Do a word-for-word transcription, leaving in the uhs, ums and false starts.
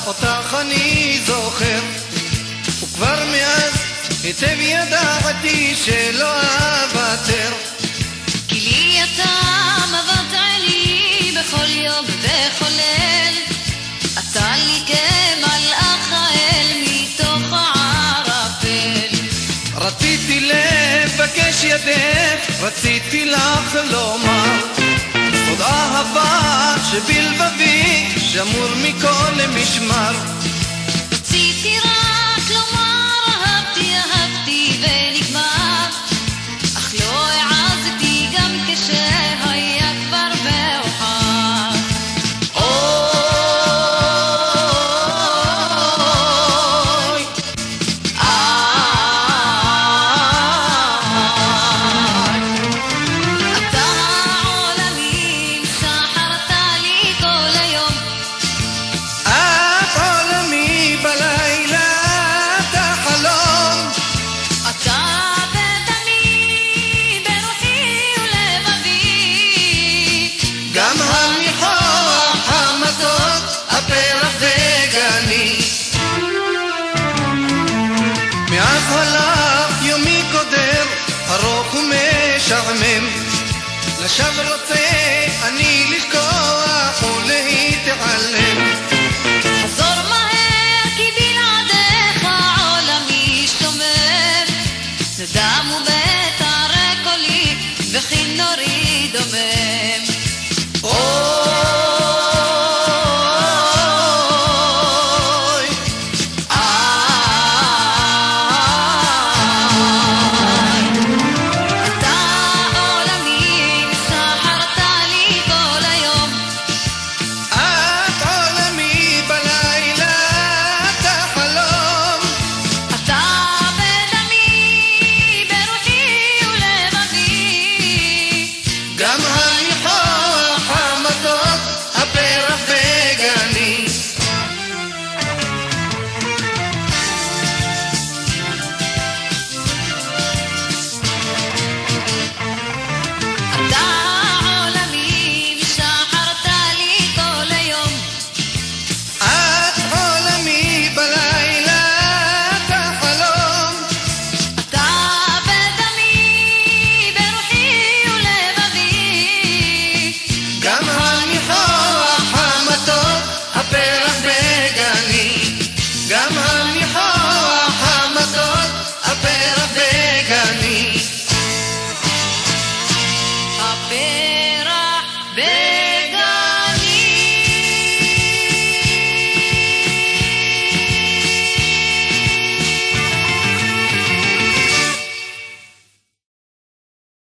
אותך אני זוכר, וכבר מאז היטב ידעתי שלא אוותר. כי לי אתה מבט עלי בכל יום ובכל ליל, אתה לי כמלאך האל מתוך הערפל. רציתי לבקש ידך, רציתי לך לומר סוד אהבה שבלבבי שמור מכל משמר. רציתי רק לומר אהבתי אהבתי ונגמר, אך לא העזתי גם כשהיה כבר מאוחר. אוי אתה העולמים סחרת לי כל היום, את עולמי בלילה את החלום. אתה בדמי ברוחי ולבבי, גם הניחוח, המזון, הפרח וגני. מאז הלך יומי קודר, ארוך ומשעמם, לשווא רוצה אני לשכוח ולהתעלם.